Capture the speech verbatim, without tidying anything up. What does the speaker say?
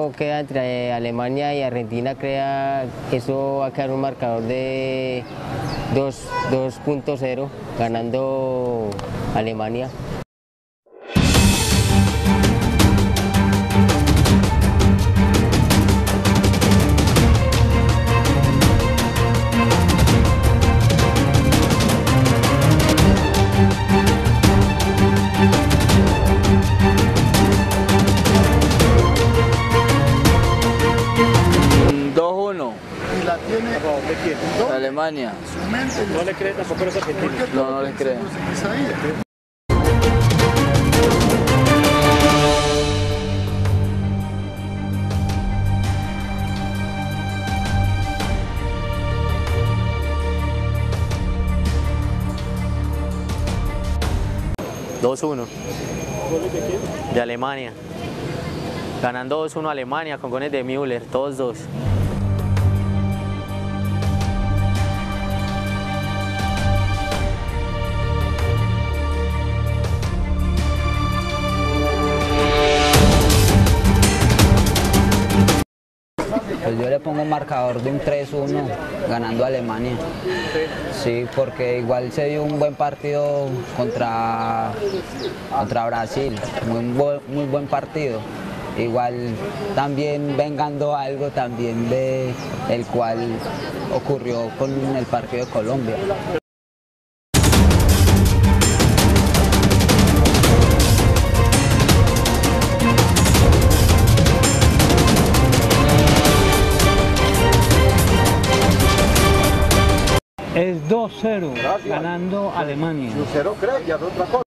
partido queda entre Alemania y Argentina, crea, eso va a quedar un marcador de dos punto cero, ganando Alemania. dos uno. Y la tiene De Alemania. su mente. No le cree tampoco a los argentinos. ¿Por qué No, todo no lo les que creo. hacemos en esa vida? dos uno. ¿Goles de quién? De Alemania. Ganando dos uno Alemania con goles de Müller, todos dos. Pues yo le pongo un marcador de un tres uno ganando a Alemania. Sí, porque igual se dio un buen partido contra, contra Brasil, muy, bu- muy buen partido. Igual también vengando algo también de el cual ocurrió con el partido de Colombia. Es dos cero ganando Alemania. Cero cree y hace otra cosa.